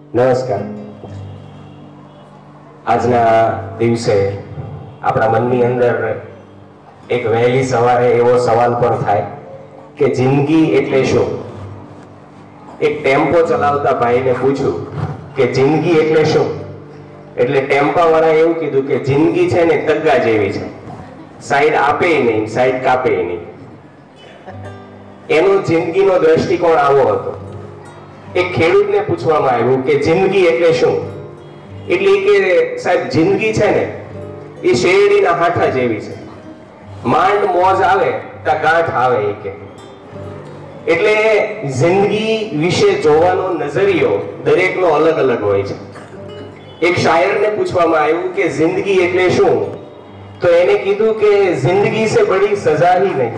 નમસ્કાર. આજના દિવસે આપણા મનની અંદર એક વહેલી સવારે એવો સવાલ પણ થાય કે જિંદગી એટલે શું? એક ટેમ્પો ચલાવતા ભાઈને પૂછ્યું કે જિંદગી એટલે શું? એટલે ટેમ્પાવાળાએ એવું કીધું કે જિંદગી છે ને તગ્ગા જેવી છે, સાઈડ આપે નહીં, સાઈડ કાપે નહીં. એનો જિંદગીનો દ્રષ્ટિકોણ આવો હતો. એક ખેડૂતને પૂછવામાં આવ્યું કે જિંદગી એટલે શું? એટલે કે સાહેબ જિંદગી છે ને એ શેરડીના હાથા જેવી છે, માંડ મોજ આવે તો ગાંઠ આવે. એ કે એટલે જિંદગી વિશે જોવાનો નજરિયો દરેકનો અલગ અલગ હોય છે. એક શાયરને પૂછવામાં આવ્યું કે જિંદગી એટલે શું? તો એને કીધું કે જિંદગી से बड़ी सजा ही नहीं,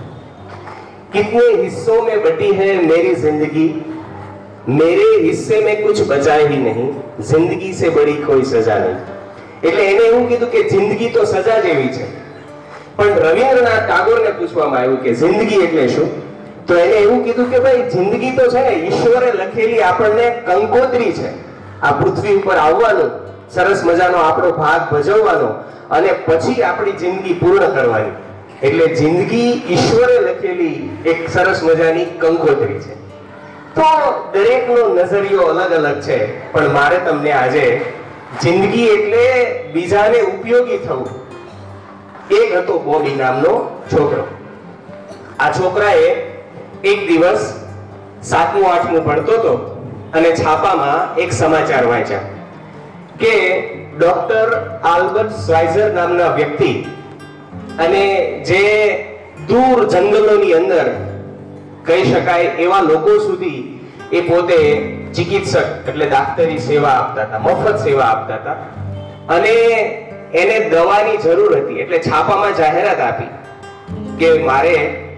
कितने हिस्सों में बटी है मेरी जिंदगी, मेरे हिस्से में कुछ बचा ही नहीं, जिंदगी से बड़ी कोई सजा नहीं. એટલે એને એવું કીધું કે જિંદગી તો સજા જેવી છે. પણ રવિન્દ્રનાથ ટાગોરને પૂછવામાં આવ્યું કે જિંદગી એટલે શું? તો એને એવું કીધું કે ભાઈ જિંદગી તો છે ને ઈશ્વરે લખેલી આપણને કંકોત્રી છે. આ પૃથ્વી ઉપર આવવાનું, સરસ મજાનો આપણો ભાગ ભજવવાનો અને પછી આપણી જિંદગી પૂર્ણ કરવાની. એટલે જિંદગી ઈશ્વરે લખેલી એક સરસ મજાની કંકોત્રી છે. તો દરેકનો નજરિયો અલગ અલગ છે. પણ મારે તમને આજે જિંદગી એટલે બીજાને ઉપયોગી થવું. એક હતો બોબી નામનો છોકરો. આ છોકરાએ એક દિવસ 7મું 8મું ભણતો હતો અને છાપામાં એક સમાચાર વાંચ્યા કે ડોક્ટર આલ્બર્ટ શ્વાઇઝર નામના વ્યક્તિ અને જે દૂર જંગલોની અંદર કહી શકાય એવા લોકો સુધી એ પોતે ચિકિત્સક એટલે દાક્તરી સેવા આપતા હતા, મફત સેવા આપતા હતા. અને એને દવાની જરૂર હતી એટલે છાપામાં જાહેરાત આપી કે મારે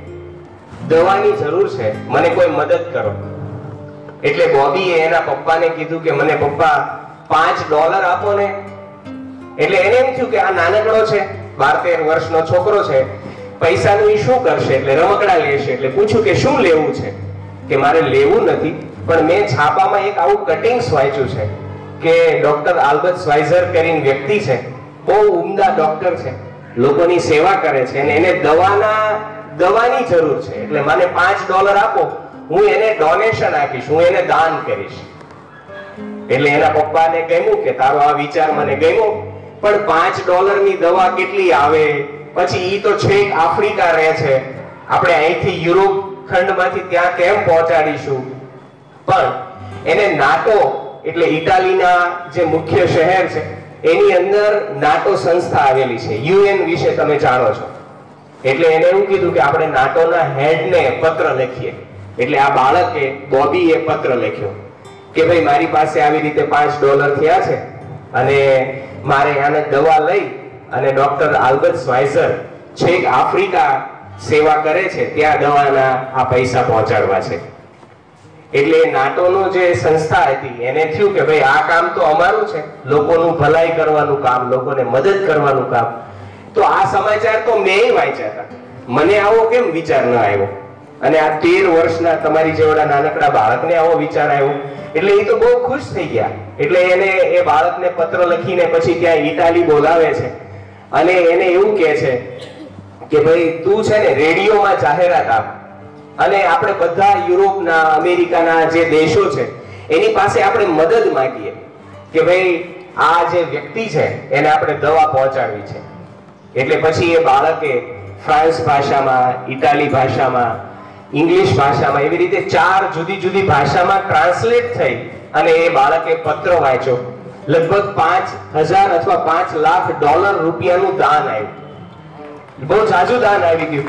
દવાની જરૂર છે, મને કોઈ મદદ કરો. એટલે બોબીએ એના પપ્પાને કીધું કે મને પપ્પા $5 આપો ને. એટલે એને એમ થયું કે આ નાનકડો છે, 12-13 વર્ષનો છોકરો છે, પૈસાનું ઈ શું કરશે? એટલે રમકડા લેશે. એટલે પૂછ્યું કે શું લેવું છે? કે મારે લેવું નથી, પણ મેં છાપામાં એક આવું કટિંગ્સ વાંચ્યું છે કે ડોક્ટર આલ્બર્ટ શ્વાઇઝર કરીને વ્યક્તિ છે, બહુ ઉમદા ડોક્ટર છે, લોકોની સેવા કરે છે અને એને દવાની જરૂર છે. એટલે મને $5 આપો, હું એને ડોનેશન આપીશ, હું એને દાન કરીશ. એટલે એના પપ્પાને ગમ્યું કે તારો આ વિચાર મને ગમ્યો, પણ $5 ની દવા કેટલી આવે? પછી ઈ તો છેક આફ્રિકા રહે છે, આપણે અહીંથી યુરોપ ખંડમાંથી ત્યાં કેમ પહોંચાડીશું? પણ એને નાટો એટલે ઇટાલીના જે મુખ્ય શહેર છે એની અંદર નાટો સંસ્થા આવેલી છે, યુએન વિશે તમે જાણો છો. એટલે એને એવું કીધું કે આપણે નાટોના હેડને પત્ર લખીએ. એટલે આ બાળકે બોબીએ પત્ર લખ્યો કે ભાઈ મારી પાસે આવી રીતે $5 થયા છે અને મારે આને દવા લઈ અને ડોક્ટર આલ્બર્ટ શ્વાઇઝર છેક આફ્રિકા સેવા કરે છે ત્યાં દવાના આ પૈસા પહોંચાડવા છે. એટલે નાટોનો જે સંસ્થા હતી એને થયું કે ભાઈ આ કામ તો અમારું છે, લોકોનું ભલાઈ કરવાનું કામ, લોકોને મદદ કરવાનું કામ. તો આ સમાચાર તો મેં વાંચ્યા હતા, મને આવો કેમ વિચાર ન આવ્યો? અને આ 13 વર્ષના તમારી જેવડા નાનકડા બાળકને આવો વિચાર આવ્યો. એટલે એ તો બહુ ખુશ થઈ ગયા. એટલે એને એ બાળકને પત્ર લખીને પછી ત્યાં ઇટાલી બોલાવે છે અને એને એવું કહે છે કે ભાઈ તું છે ને રેડિયોમાં જાહેરાત આપ અને આપણે બધા યુરોપના, અમેરિકાના જે દેશો છે એની પાસે આપણે મદદ માંગીએ કે ભાઈ આ જે વ્યક્તિ છે એને આપણે દવા પહોંચાડવી છે. એટલે પછી એ બાળકે ફ્રાન્સ ભાષામાં, ઇટાલી ભાષામાં, ઇંગ્લિશ ભાષામાં, એવી રીતે 4 જુદી જુદી ભાષામાં ટ્રાન્સલેટ થઈ અને એ બાળકે પત્ર વાંચ્યો. લગભગ 5,000 અથવા $5 લાખ રૂપિયાનું દાન આવ્યું. બહુ જાજુ દાન આવી ગયું.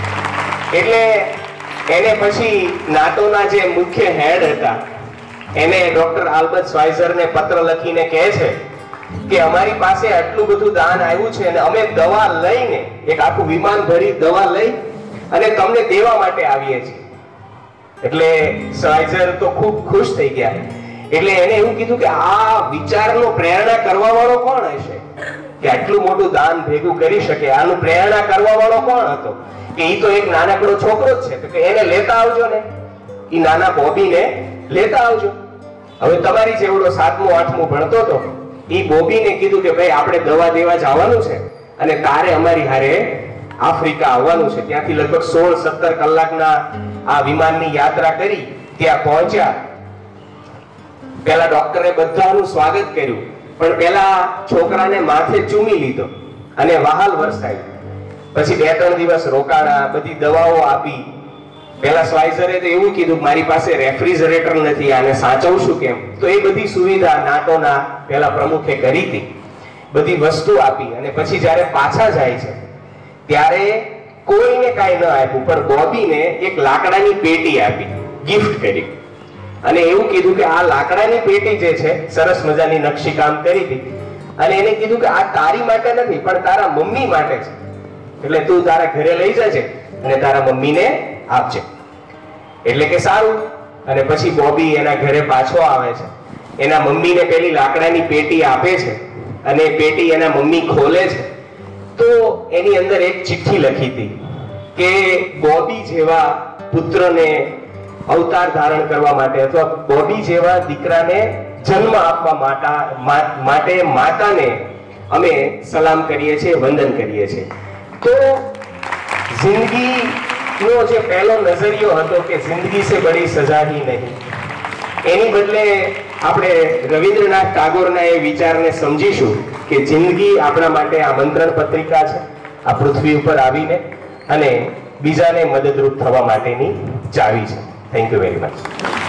એટલે એને પછી નાટોના જે મુખ્ય હેડ હતા એને ડોક્ટર આલ્બર્ટ શ્વાઇઝરને પત્ર લખીને કહે છે કે અમારી પાસે આટલું બધું દાન આવ્યું છે અને અમે દવા લઈને એક આખું વિમાન ભરી દવા લઈ અને તમને દેવા માટે આવીએ છીએ. એટલે શ્વાઇઝર તો ખૂબ ખુશ થઈ ગયા. એટલે એને એવું કીધું કે આ વિચારનો પ્રેરણા કરવા વાળો કોણ હશે કે આટલું મોટું દાન ભેગું કરી શકે? આનું પ્રેરણા કરવા વાળો કોણ હતો? કે ઈ તો એક નાનકડો છોકરો જ છે, તો કે એને લેતા આવજો ને, ઈ નાના બોબીને લેતા આવજો. હવે તમારી જેવડો 7મું 8મું ભણતો હતો, એ બોબીને કીધું કે ભાઈ આપણે દવા દેવા જવાનું છે અને તારે અમારી હારે આફ્રિકા આવવાનું છે. ત્યાંથી લગભગ 16-17 કલાકના આ વિમાનની યાત્રા કરી ત્યાં પહોંચ્યા. પેલા ડોક્ટરે બધાનું સ્વાગત કર્યું, પણ પેલા છોકરાને માથે ચૂમી લીધો અને વહાલ વરસાવી. પછી 2-3 દિવસ રોકાણા, બધી દવાઓ આપી. પેલા સ્વાઈઝરે તો એવું કીધું કે મારી પાસે રેફ્રિજરેટર નથી, આને સાચવશું કેમ? તો એ બધી સુવિધા નાટોના પેલા પ્રમુખે કરી હતી, બધી વસ્તુ આપી. અને પછી જ્યારે પાછા જાય છે ત્યારે કોઈને કાંઈ ન આપ્યું, પણ બોબીને એક લાકડાની પેટી આપી, ગિફ્ટ કરી. અને એવું કીધું કે આ લાકડાની પેટી જે છે સરસ મજાની નકશી કામ કરી હતી, અને એને કીધું કે આ તારી માટે નથી પણ તારા મમ્મી માટે છે, એટલે તું તારા ઘરે લઈ જજે અને તારા મમ્મીને આપજે. એટલે કે સારું. અને પછી બોબી એના ઘરે પાછો આવે છે, એના મમ્મીને પેલી લાકડાની પેટી આપે છે અને પેટી એના મમ્મી ખોલે છે તો એની અંદર એક ચિઠ્ઠી લખી હતી કે બોબી જેવા પુત્રને અવતાર ધારણ કરવા માટે અથવા બોબી જેવા દીકરાને જન્મ આપવા માટે માતાને અમે સલામ કરીએ છીએ, વંદન કરીએ છીએ. તો જિંદગીનો જે પહેલો નજરિયો હતો કે જિંદગી સે બડી સજા હી નહીં, એની બદલે આપણે રવિન્દ્રનાથ ટાગોરના એ વિચારને સમજીશું કે જિંદગી આપણા માટે આમંત્રણ પત્રિકા છે, આ પૃથ્વી ઉપર આવીને અને બીજાને મદદરૂપ થવા માટેની ચાવી છે. Thank you very much.